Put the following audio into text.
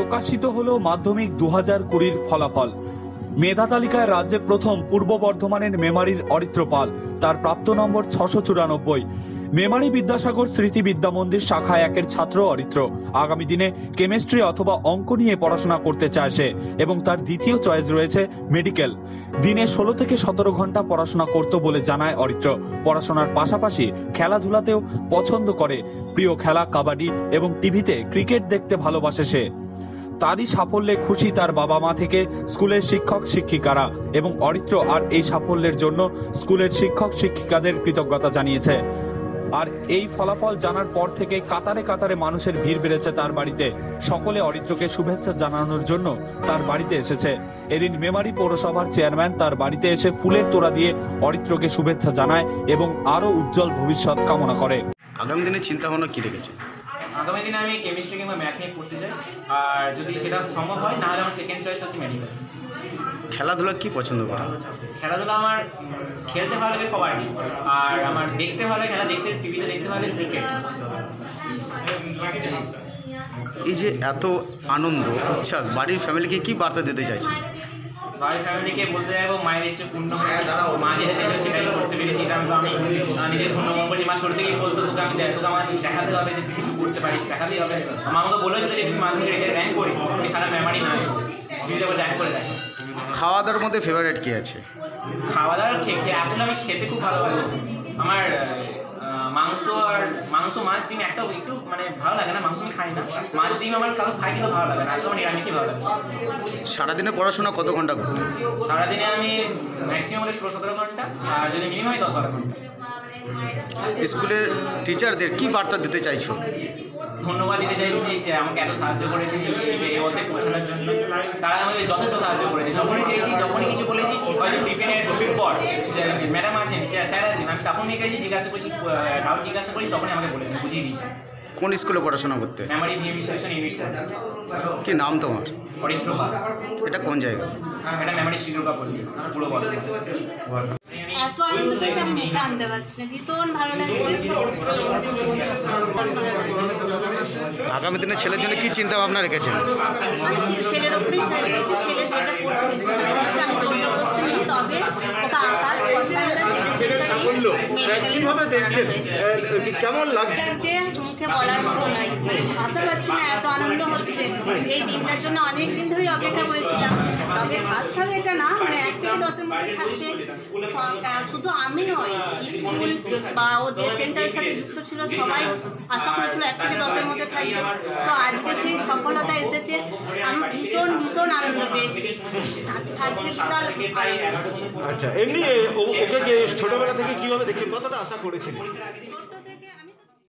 প্রকাশিত হলো মাধ্যমিক 2020 ফলাফল। মেধা তালিকায় রাজ্যে প্রথম পূর্ব বর্ধমানের মেমারির অরিত্র পাল, তার প্রাপ্ত নম্বর 694। মেমারি বিদ্যাসাগর স্মৃতি বিদ্যা মন্দির শাখা 1-এর ছাত্র অরিত্র। আগামী দিনে কেমিস্ট্রি অথবা অঙ্ক নিয়ে পড়াশোনা করতে চায় সে, এবং তার দ্বিতীয় চয়েস রয়েছে মেডিকেল। দিনে 16 থেকে 17 ঘন্টা পড়াশোনা করত বলে জানায় অরিত্র। পড়াশোনার পাশাপাশি খেলাধুলাতেও পছন্দ করে। প্রিয় খেলা কাবাডি এবং টিভিতে ক্রিকেট দেখতে ভালোবাসে সে। তারই সাফল্যে খুশি তার বাবা মা থেকে স্কুলের শিক্ষক শিক্ষিকারা, এবং অরিত্র আর এই সাফল্যের জন্য স্কুলের শিক্ষক শিক্ষিকাদের কৃতজ্ঞতা জানিয়েছে। আর এই ফলাফল জানার পর থেকে কাতারে কাতারে মানুষের ভিড় বেড়েছে তার বাড়িতে। সকলে অরিত্রকে শুভেচ্ছা জানানোর জন্য তার বাড়িতে এসেছে। এদিন মেমারি পৌরসভার চেয়ারম্যান তার বাড়িতে এসে ফুলের তোড়া দিয়ে অরিত্রকে শুভেচ্ছা জানায় এবং আরো উজ্জ্বল ভবিষ্যৎ কামনা করে। আগামী দিনে চিন্তা ভাবনা কি রেখেছে? আগামী দিনে আমি কেমিস্ট্রি কিংবা ম্যাথ নিয়ে পড়তে চাই, আর যদি সেটা সম্ভব হয় না হলে আমার সেকেন্ড চয়েস হচ্ছে মেডিকেল। খেলাধুলা কি পছন্দ করা? খেলাধুলা আমার খেলতে ভালো লাগে কবাডি, আর আমার দেখতে ভালো লাগে খেলা দেখতে, টিভিতে দেখতে ভালো লাগে ক্রিকেট। এই যে এত আনন্দ উচ্ছ্বাস, বাড়ির ফ্যামিলিকে কি বার্তা দিতে চাইছে? বাড়ির ফ্যামিলিকে বলতে চাইবো মায়ের ইচ্ছে পূর্ণ হয়েছে, মা যেটা চাইছে সেটাই করতে পেরেছি। কারণ আমি নিজের ধন্যবাদ করছি। মা ছোটো থেকেই বলতো তোকে আমি তোকে আমার দেখাতে হবে যে তুই কিছু করতে পারিস, দেখাতেই হবে। মা আমাকে বলেছিল যে তুমি মাধ্যমিক র্যাঙ্ক করি, তুমি সারা মেমারি না তুই র্যাঙ্ক করে দেখ। খাওয়া দাওয়ার মধ্যে ফেভারিট কি আছে? খাওয়া দাওয়ার আসলে আমি খেতে খুব ভালোবাসি। আমার মাংস মাছ ডিম একটু মানে ভালো লাগে না। মাংস আমি খাই না, মাছ ডিম আমার কারো খাই কিন্তু ভালো লাগে না। আসলে আমার নিরামিষই ভালো লাগে। সারাদিনে পড়াশোনা কত ঘন্টা করতে? সারাদিনে আমি ম্যাক্সিমাম 16-17 ঘন্টা, আর যদি মিনিমাম 10-12 ঘন্টা। স্কুলের টিচারদের কি বার্তা দিতে চাইছো? ধন্যবাদ দিতে চাইছি যে আমাকে এত সাহায্য করেছে এই অবস্থায় পৌঁছানোর জন্য। তারা আমাকে যথেষ্ট সাহায্য করেছে। যখনই চেয়েছি, যখনই কিছু বলেছি, হয়তো টিফিনের ঢুকির পর ম্যাডাম আছেন, স্যার আছেন, আমি তখনই গেছি, জিজ্ঞাসা করছি, ডাউট জিজ্ঞাসা করি, তখনই আমাকে বলেছেন, বুঝিয়ে দিয়েছেন। কোন স্কুলে পড়াশোনা করতে? Memari VM section unit. কি নাম তোমার? অরিত্র পাল। এটা কোন জায়গা? এটা মেমারি শিরোপা পল্লী, পুরো বর্ধমান। এত আনন্দ পেয়েছি আমি মুখে আনতে পারছি না, ভীষণ ভালো লাগছে। আগামী দিনে ছেলের জন্য কি চিন্তা ভাবনা রেখেছেন? ছেলের উপরই ছেড়ে দিয়েছি, ছেলে যেটা করতে আমি জোর জবরদস্তি নিই, তবে ওকে আকাশ কিভাবে দেখছেন, কেমন লাগছে? যে মুখে বলার মতো নয়, ভাষা পাচ্ছি না, এত আনন্দ হচ্ছে। এই দিনটার জন্য অনেক দিন ধরেই অপেক্ষা করেছিলাম। তবে ফার্স্ট ভাগে এটা না, মানে 1 থেকে 10-এর মধ্যে থাকছে। শুধু আমি নয়, স্কুল বা ও যে সেন্টারের সাথে যুক্ত ছিল সবাই আশা করেছিল 1 থেকে 10-এর মধ্যে থাকবে। তো আজকে সেই সফলতা এসেছে, আমি ভীষণ ভীষণ আনন্দ পেয়েছি। আজকে বিশাল আনন্দ হচ্ছে। আচ্ছা, এমনি ওকে ছোটবেলা থেকে কিভাবে দেখছেন, কতটা আশা করেছিলেন? ছোট থেকে আমি